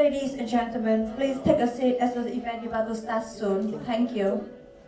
Ladies and gentlemen, please take a seat as the event is about to start soon. Thank you.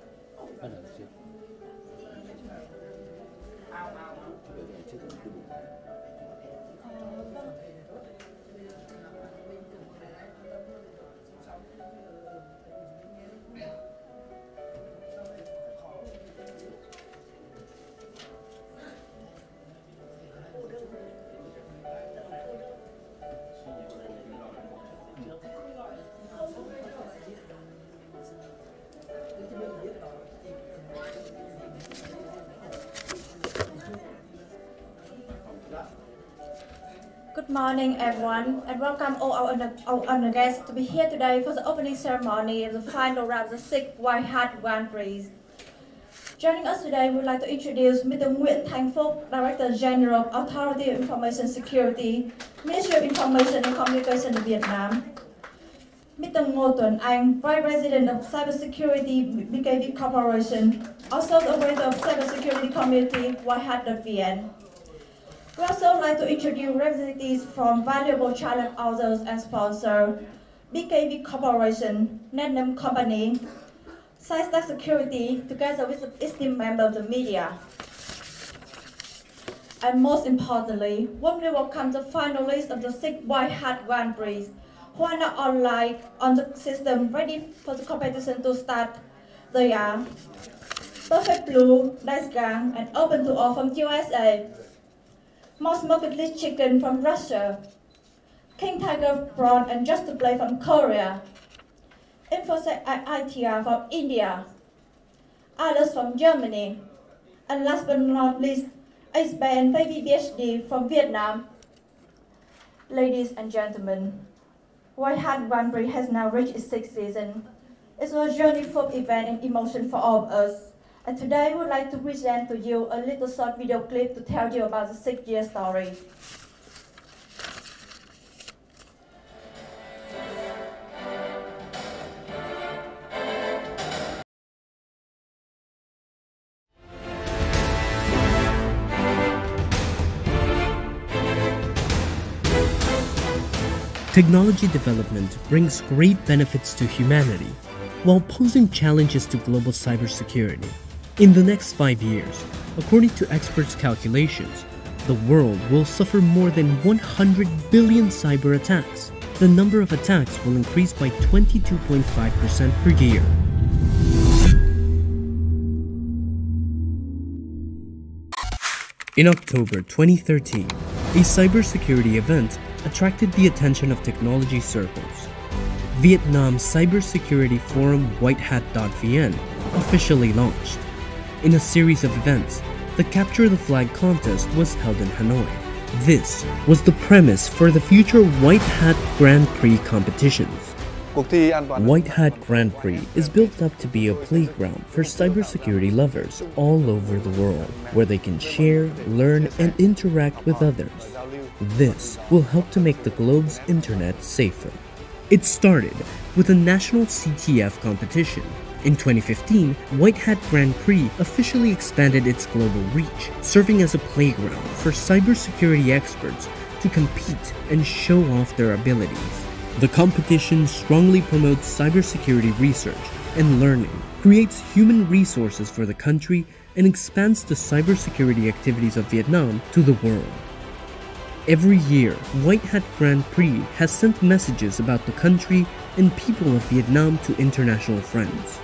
Good morning, everyone, and welcome all our guests to be here today for the opening ceremony of the final round of the 6th White Hat Grand Prix. Joining us today, we would like to introduce Mr. Nguyễn Thành Phúc, Director General of Authority of Information Security, Ministry of Information and Communication in Vietnam. Mr. Ngô Tuấn Anh, Vice President of Cybersecurity BKV Corporation, also the operator of Cybersecurity Community Whitehat.vn. We also like to introduce representatives from valuable challenge authors and sponsors, BKV Corporation, Netnum Company, SciStack Security, together with the esteemed member of the media. And most importantly, warmly welcome the finalists of the 6th White Hat Grand Prix, who are now online on the system ready for the competition to start. They are Perfect Blue, Dice Gang, and Open to All from USA. Most Marketless Chicken from Russia, King Tiger Prawn and Just to Play from Korea, Infosec ITR from India, Alice from Germany, and last but not least, Ace Band Baby PhD from Vietnam. Ladies and gentlemen, White Hat Grand Prix has now reached its 6th season. It's a journey full of event and emotion for all of us. And today we would like to present to you a little short video clip to tell you about the 6-year story. Technology development brings great benefits to humanity, while posing challenges to global cybersecurity. In the next 5 years, according to experts' calculations, the world will suffer more than 100 billion cyber attacks. The number of attacks will increase by 22.5% per year. In October 2013, a cybersecurity event attracted the attention of technology circles. Vietnam Cybersecurity Forum Whitehat.vn officially launched. In a series of events, the Capture the Flag contest was held in Hanoi. This was the premise for the future White Hat Grand Prix competitions. White Hat Grand Prix is built up to be a playground for cybersecurity lovers all over the world, where they can share, learn, and interact with others. This will help to make the globe's internet safer. It started with a national CTF competition. In 2015, White Hat Grand Prix officially expanded its global reach, serving as a playground for cybersecurity experts to compete and show off their abilities. The competition strongly promotes cybersecurity research and learning, creates human resources for the country, and expands the cybersecurity activities of Vietnam to the world. Every year, White Hat Grand Prix has sent messages about the country and people of Vietnam to international friends.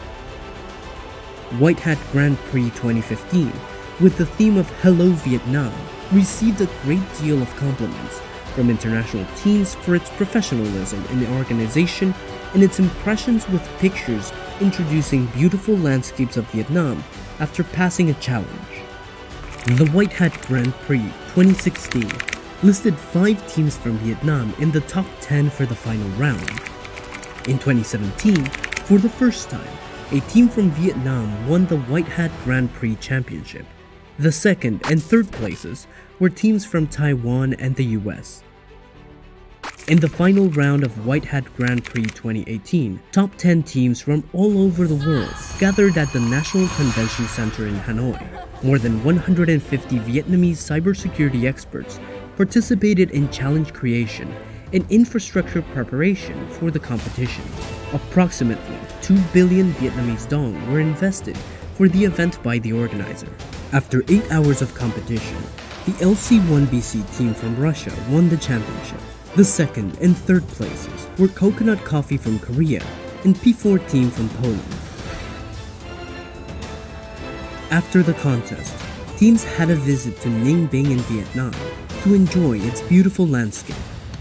White Hat Grand Prix 2015, with the theme of Hello Vietnam, received a great deal of compliments from international teams for its professionalism in the organization and its impressions with pictures introducing beautiful landscapes of Vietnam after passing a challenge. The White Hat Grand Prix 2016 listed 5 teams from Vietnam in the top 10 for the final round. In 2017, for the first time, a team from Vietnam won the White Hat Grand Prix Championship. The second and third places were teams from Taiwan and the US. In the final round of White Hat Grand Prix 2018, top 10 teams from all over the world gathered at the National Convention Center in Hanoi. More than 150 Vietnamese cybersecurity experts participated in challenge creation and infrastructure preparation for the competition. Approximately 2 billion Vietnamese dong were invested for the event by the organizer. After 8 hours of competition, the LC1BC team from Russia won the championship. The second and third places were Coconut Coffee from Korea and P4 team from Poland. After the contest, teams had a visit to Ninh Binh in Vietnam to enjoy its beautiful landscape.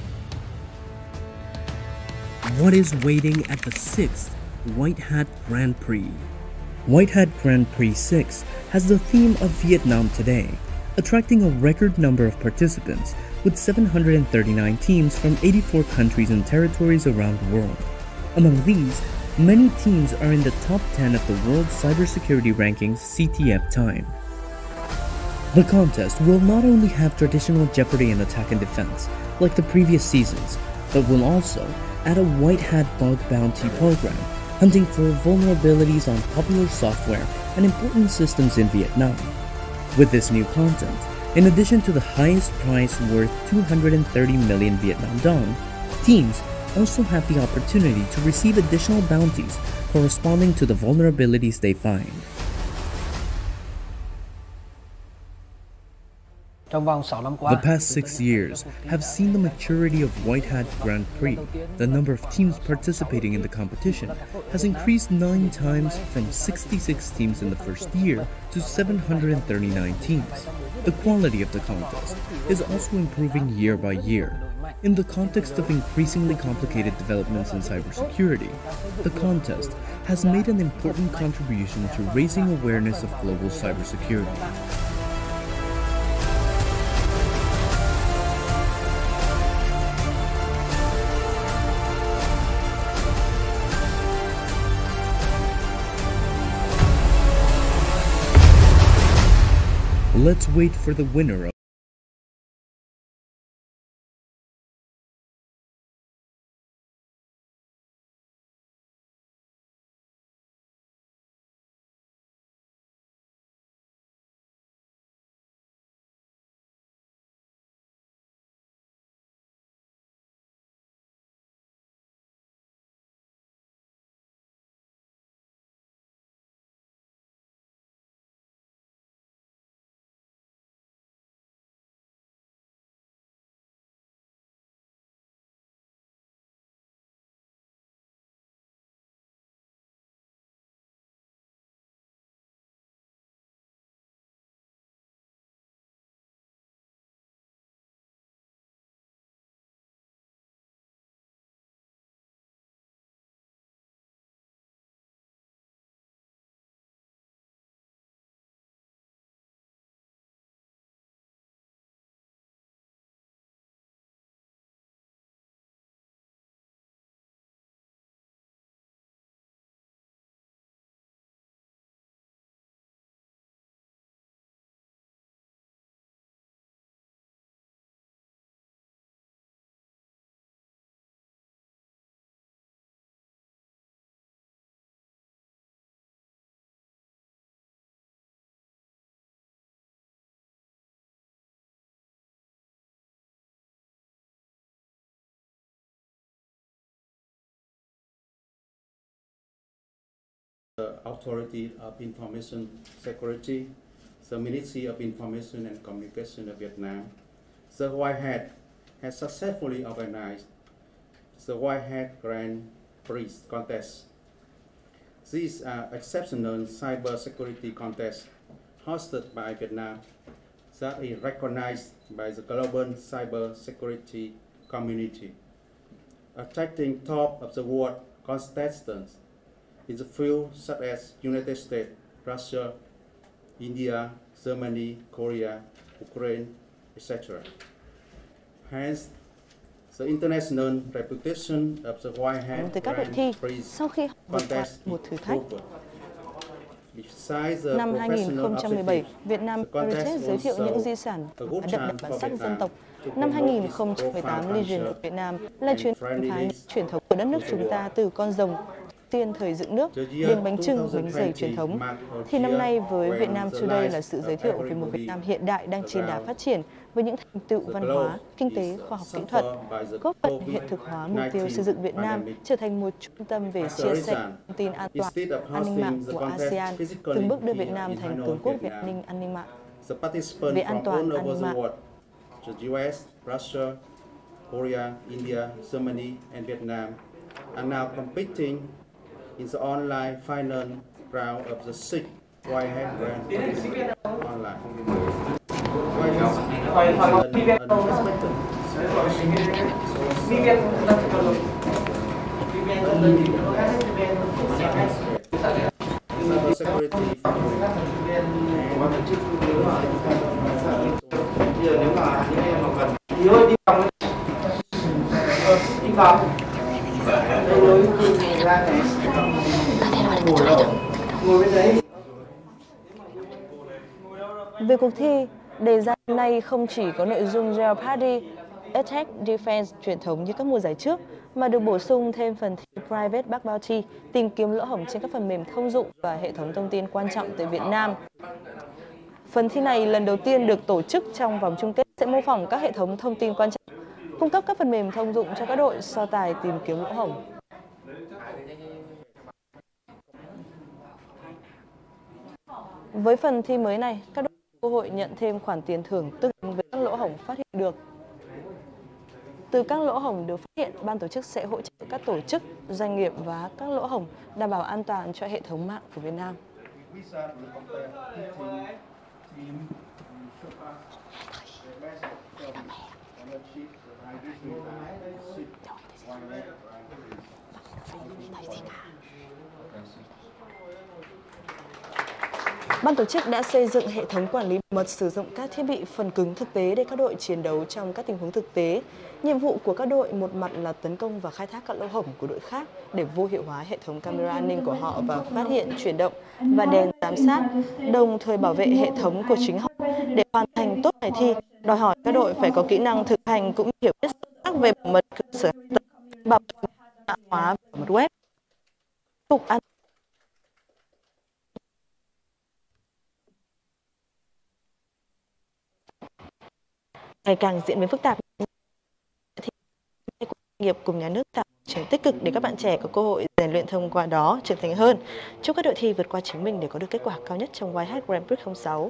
What is waiting at the 6th White Hat Grand Prix? White Hat Grand Prix 6 has the theme of Vietnam Today, attracting a record number of participants with 739 teams from 84 countries and territories around the world. Among these, many teams are in the top 10 of the World Cybersecurity Rankings CTF time. The contest will not only have traditional Jeopardy and attack and defense, like the previous seasons, but will also add a White Hat Bug Bounty program, hunting for vulnerabilities on popular software and important systems in Vietnam. With this new content, in addition to the highest prize worth 230 million Vietnam dong, teams also have the opportunity to receive additional bounties corresponding to the vulnerabilities they find. The past 6 years have seen the maturity of White Hat Grand Prix. The number of teams participating in the competition has increased 9 times from 66 teams in the first year to 739 teams. The quality of the contest is also improving year by year. In the context of increasingly complicated developments in cybersecurity, the contest has made an important contribution to raising awareness of global cybersecurity. Let's wait for the winner of the Authority of Information Security, the Ministry of Information and Communication of Vietnam, the White Hat has successfully organized the White Hat Grand Prix contest. These are exceptional cybersecurity contests hosted by Vietnam that is recognized by the global cybersecurity community, attracting top of the world contestants in the fields such as United States, Russia, India, Germany, Korea, Ukraine, etc. Hence, the international reputation of the White Hat từ các đội thi Grand Prix sau khi vượt qua một thử thách. Năm 2017, Việt Nam Heritage giới thiệu những di sản đậm đà bản sắc dân tộc. Năm 2018, Legion of Việt Nam là chuyến khám truyền thống của đất nước chúng ta từ con rồng tiên thời dựng nước đến bánh chưng bánh dày truyền thống. Thì năm nay với Vietnam Today là sự giới thiệu về một Việt Nam hiện đại đang trên đà phát triển với những thành tựu văn hóa, kinh tế, khoa học kỹ thuật, góp phần hiện thực hóa mục tiêu xây dựng Việt Nam trở thành một trung tâm về chia sẻ thông tin an toàn, an ninh mạng của ASEAN, từng bước đưa Việt Nam thành cường quốc về an ninh mạng. Về an toàn an ninh mạng, the US, Russia, Korea, India, Germany, and Vietnam are now competing in the online final round of the 6th White Hat Grand Prix online. Về cuộc thi, đề ra năm nay không chỉ có nội dung Jeopardy, Attack, Defense truyền thống như các mùa giải trước, mà được bổ sung thêm phần thi Private Bug Bounty, tìm kiếm lỗ hổng trên các phần mềm thông dụng và hệ thống thông tin quan trọng tại Việt Nam. Phần thi này lần đầu tiên được tổ chức trong vòng chung kết sẽ mô phỏng các hệ thống thông tin quan trọng, cung cấp các phần mềm thông dụng cho các đội so tài tìm kiếm lỗ hổng. Với phần thi mới này, các đội có cơ hội nhận thêm khoản tiền thưởng tương ứng với các lỗ hổng phát hiện được. Từ các lỗ hổng được phát hiện, ban tổ chức sẽ hỗ trợ các tổ chức, doanh nghiệp và các lỗ hổng đảm bảo an toàn cho hệ thống mạng của Việt Nam. Ban tổ chức đã xây dựng hệ thống quản lý bảo mật sử dụng các thiết bị phần cứng thực tế để các đội chiến đấu trong các tình huống thực tế. Nhiệm vụ của các đội một mặt là tấn công và khai thác các lỗ hổng của đội khác để vô hiệu hóa hệ thống camera an ninh của họ và phát hiện chuyển động và đèn giám sát, đồng thời bảo vệ hệ thống của chính họ. Để hoàn thành tốt bài thi, đòi hỏi các đội phải có kỹ năng thực hành cũng như hiểu biết sâu sắc về bảo mật cơ sở hạ tầng, bảo mật mã hóa và bảo mật web. Cục An ngày càng diễn biến phức tạp, thì doanh nghiệp cùng nhà nước tạo môi trường tích cực để các bạn trẻ có cơ hội rèn luyện thông qua đó trưởng thành hơn. Chúc các đội thi vượt qua chính mình để có được kết quả cao nhất trong White Hat Grand Prix 06.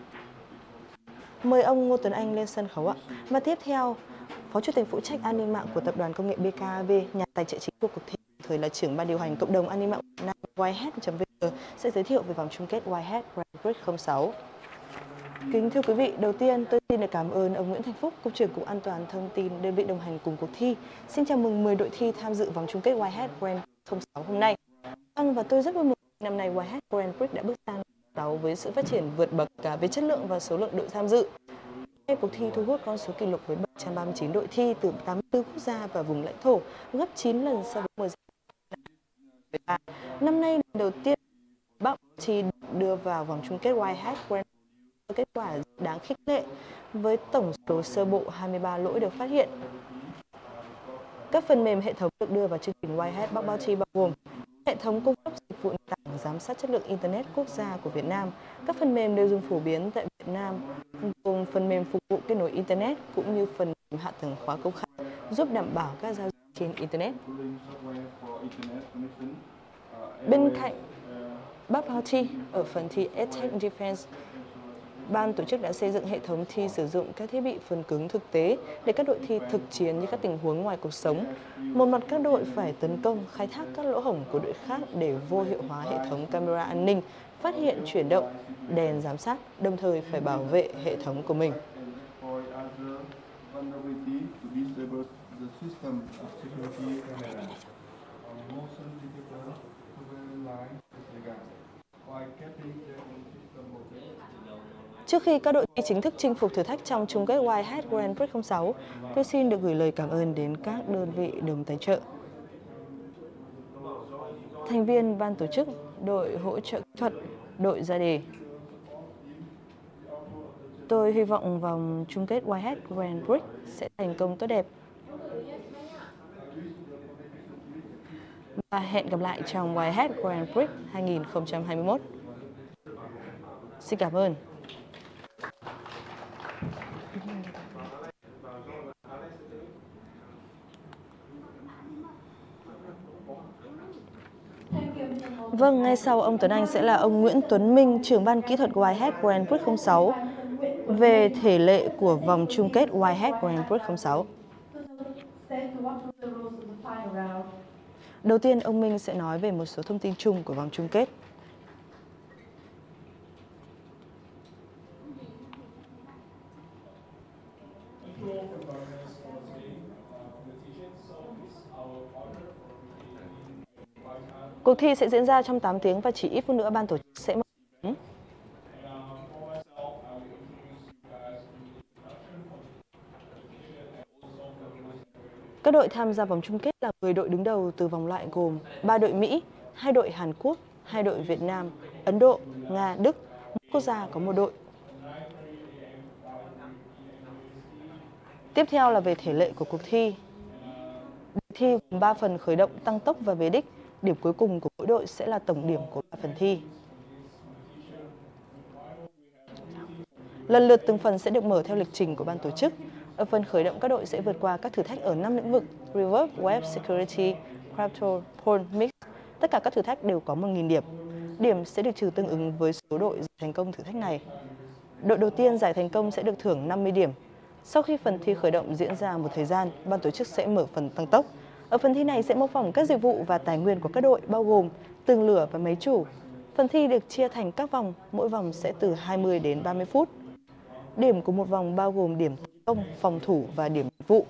Mời ông Ngô Tuấn Anh lên sân khấu ạ. Và tiếp theo, Phó Chủ tịch phụ trách an ninh mạng của Tập đoàn Công nghệ BKAV, nhà tài trợ chính của cuộc thi, thời là trưởng ban điều hành cộng đồng an ninh mạng Việt Nam Whitehat.vn sẽ giới thiệu về vòng chung kết White Hat Grand Prix 06. Kính thưa quý vị, đầu tiên tôi xin được cảm ơn ông Nguyễn Thành Phúc, Cục trưởng Cục An toàn Thông tin, đơn vị đồng hành cùng cuộc thi. Xin chào mừng 10 đội thi tham dự vòng chung kết White Hat Grand Prix 06 hôm nay. Và tôi rất vui mừng năm nay White Hat Grand Prix đã bước sang 6 với sự phát triển vượt bậc cả về chất lượng và số lượng đội tham dự. Cuộc thi thu hút con số kỷ lục với 739 đội thi từ 84 quốc gia và vùng lãnh thổ, gấp 9 lần so với mùa giải. Năm nay lần đầu tiên Bắc Chi đưa vào vòng chung kết White Hat Grand Prix, kết quả đáng khích lệ với tổng số sơ bộ 23 lỗi được phát hiện. Các phần mềm hệ thống được đưa vào chương trình White Hat Bug Bounty bao gồm hệ thống cung cấp dịch vụ nền tảng giám sát chất lượng Internet quốc gia của Việt Nam. Các phần mềm đều dùng phổ biến tại Việt Nam, gồm phần mềm phục vụ kết nối Internet cũng như phần mềm hạ tầng khóa công khai, giúp đảm bảo các giao dịch trên Internet. Bên cạnh Bug Bounty, ở phần thi Attack Defense, ban tổ chức đã xây dựng hệ thống thi sử dụng các thiết bị phần cứng thực tế để các đội thi thực chiến như các tình huống ngoài cuộc sống. Một mặt các đội phải tấn công, khai thác các lỗ hổng của đội khác để vô hiệu hóa hệ thống camera an ninh, phát hiện chuyển động, đèn giám sát, đồng thời phải bảo vệ hệ thống của mình. Trước khi các đội thi chính thức chinh phục thử thách trong chung kết White Hat Grand Prix 06, tôi xin được gửi lời cảm ơn đến các đơn vị đồng tài trợ. Thành viên ban tổ chức, đội hỗ trợ kỹ thuật, đội ra đề. Tôi hy vọng vòng chung kết White Hat Grand Prix sẽ thành công tốt đẹp. Và hẹn gặp lại trong White Hat Grand Prix 2021. Xin cảm ơn. Vâng, ngay sau ông Tuấn Anh sẽ là ông Nguyễn Tuấn Minh, trưởng ban kỹ thuật Whitehead Grand Prix 06 về thể lệ của vòng chung kết Whitehead Grand Prix 06. Đầu tiên, ông Minh sẽ nói về một số thông tin chung của vòng chung kết. Cuộc thi sẽ diễn ra trong 8 tiếng và chỉ ít phút nữa ban tổ chức sẽ mở. Các đội tham gia vòng chung kết là 10 đội đứng đầu từ vòng loại gồm 3 đội Mỹ, 2 đội Hàn Quốc, 2 đội Việt Nam, Ấn Độ, Nga, Đức, mỗi quốc gia có một đội. Tiếp theo là về thể lệ của cuộc thi. Đề thi gồm 3 phần khởi động, tăng tốc và về đích. Điểm cuối cùng của mỗi đội sẽ là tổng điểm của 3 phần thi. Lần lượt từng phần sẽ được mở theo lịch trình của ban tổ chức. Ở phần khởi động, các đội sẽ vượt qua các thử thách ở 5 lĩnh vực: Reverse, Web, Security, Crypto, Pawn, Mix. Tất cả các thử thách đều có 1.000 điểm. Điểm sẽ được trừ tương ứng với số đội giải thành công thử thách này. Đội đầu tiên giải thành công sẽ được thưởng 50 điểm. Sau khi phần thi khởi động diễn ra một thời gian, ban tổ chức sẽ mở phần tăng tốc. Ở phần thi này sẽ mô phỏng các dịch vụ và tài nguyên của các đội, bao gồm tường lửa và máy chủ. Phần thi được chia thành các vòng, mỗi vòng sẽ từ 20 đến 30 phút. Điểm của một vòng bao gồm điểm tấn công, phòng thủ và điểm dịch vụ.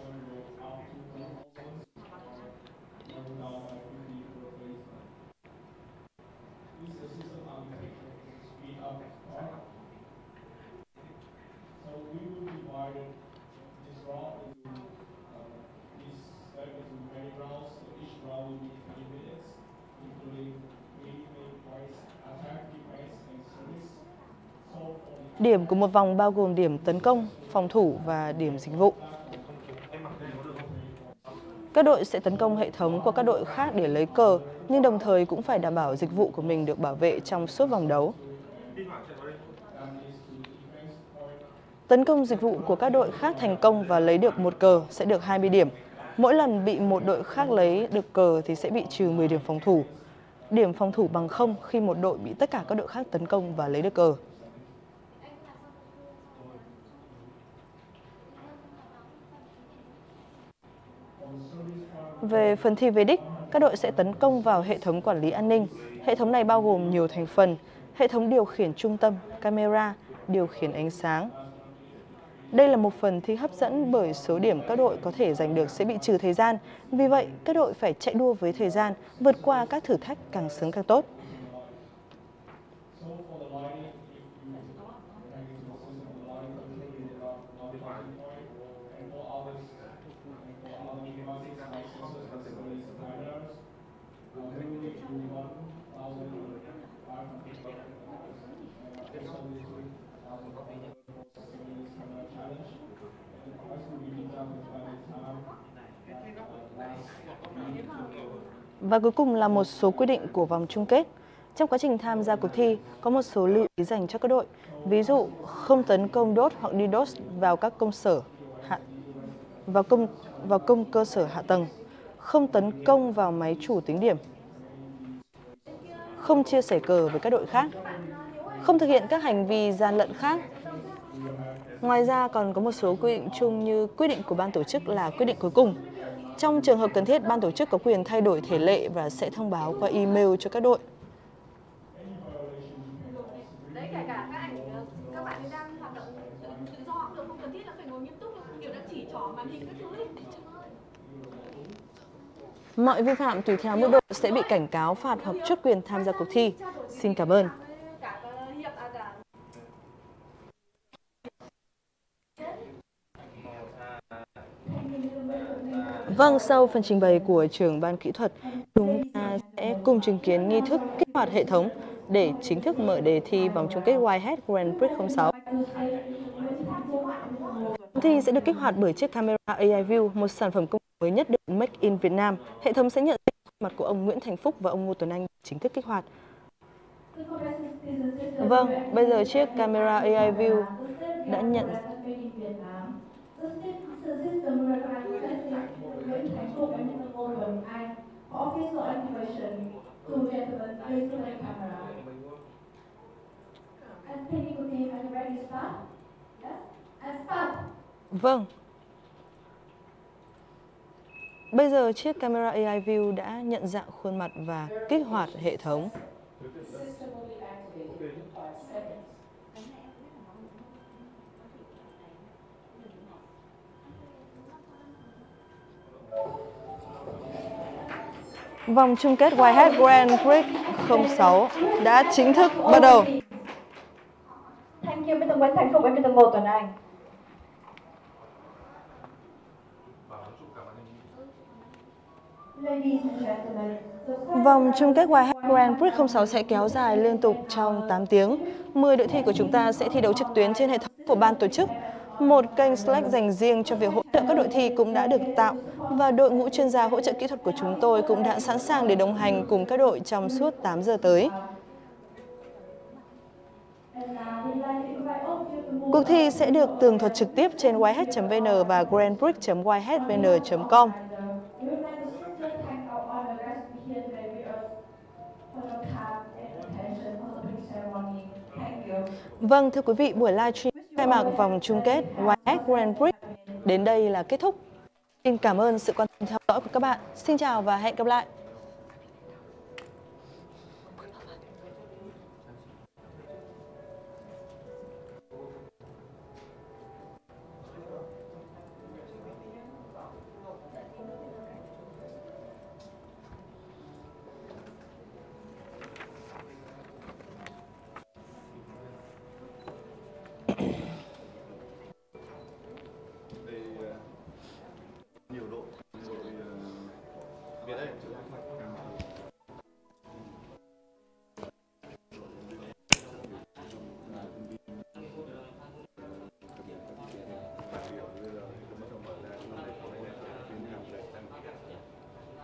Điểm của một vòng bao gồm điểm tấn công, phòng thủ và điểm dịch vụ. Các đội sẽ tấn công hệ thống của các đội khác để lấy cờ, nhưng đồng thời cũng phải đảm bảo dịch vụ của mình được bảo vệ trong suốt vòng đấu. Tấn công dịch vụ của các đội khác thành công và lấy được một cờ sẽ được 20 điểm. Mỗi lần bị một đội khác lấy được cờ thì sẽ bị trừ 10 điểm phòng thủ. Điểm phòng thủ bằng 0 khi một đội bị tất cả các đội khác tấn công và lấy được cờ. Về phần thi về đích, các đội sẽ tấn công vào hệ thống quản lý an ninh. Hệ thống này bao gồm nhiều thành phần: hệ thống điều khiển trung tâm, camera, điều khiển ánh sáng. Đây là một phần thi hấp dẫn bởi số điểm các đội có thể giành được sẽ bị trừ thời gian. Vì vậy, các đội phải chạy đua với thời gian, vượt qua các thử thách càng sớm càng tốt. Và cuối cùng là một số quy định của vòng chung kết. Trong quá trình tham gia cuộc thi, có một số lưu ý dành cho các đội. Ví dụ, không tấn công đốt hoặc DDoS vào các công cơ sở hạ tầng, không tấn công vào máy chủ tính điểm, không chia sẻ cờ với các đội khác, không thực hiện các hành vi gian lận khác. Ngoài ra còn có một số quy định chung như quy định của ban tổ chức là quyết định cuối cùng. Trong trường hợp cần thiết, ban tổ chức có quyền thay đổi thể lệ và sẽ thông báo qua email cho các đội. Đấy, kể cả các bạn đang hoạt động tự do cũng được, không cần thiết là phải ngồi nghiêm túc, kiểu là chỉ trỏ màn hình các thứ đi. Mọi vi phạm tùy theo mức độ sẽ bị cảnh cáo, phạt hoặc truất quyền tham gia cuộc thi. Xin cảm ơn. Vâng, sau phần trình bày của trưởng ban kỹ thuật, chúng ta sẽ cùng chứng kiến nghi thức kích hoạt hệ thống để chính thức mở đề thi vòng chung kết Whitehead Grand Prix 06. Thi sẽ được kích hoạt bởi chiếc camera AI View, một sản phẩm công nghệ mới nhất được Make in Việt Nam. Hệ thống sẽ nhận diện mặt của ông Nguyễn Thành Phúc và ông Ngô Tuấn Anh chính thức kích hoạt. Vâng, bây giờ chiếc camera AI View đã nhận Two gentlemen, please to the camera. And technical team, are you ready to start? Yes? And start! Vâng. Bây giờ chiếc camera AI View đã nhận dạng khuôn mặt và kích hoạt hệ thống. Vòng chung kết Whitehead Grand Prix 06 đã chính thức bắt đầu. Thank you, Mr. Nguyễn Thành Phúc and Mr. Ngô Tuấn Anh. Ladies and gentlemen, Vòng chung kết Whitehead Grand Prix 06 sẽ kéo dài liên tục trong 8 tiếng. 10 đội thi của chúng ta sẽ thi đấu trực tuyến trên hệ thống của ban tổ chức. Một kênh Slack dành riêng cho việc hỗ trợ các đội thi cũng đã được tạo và đội ngũ chuyên gia hỗ trợ kỹ thuật của chúng tôi cũng đã sẵn sàng để đồng hành cùng các đội trong suốt 8 giờ tới. Cuộc thi sẽ được tường thuật trực tiếp trên whitehead.vn và grandprix.whiteheadvn.com. Vâng, thưa quý vị, buổi livestream khai mạc vòng chung kết Whitehead Grand Prix đến đây là kết thúc. Xin cảm ơn sự quan tâm theo dõi của các bạn. Xin chào và hẹn gặp lại.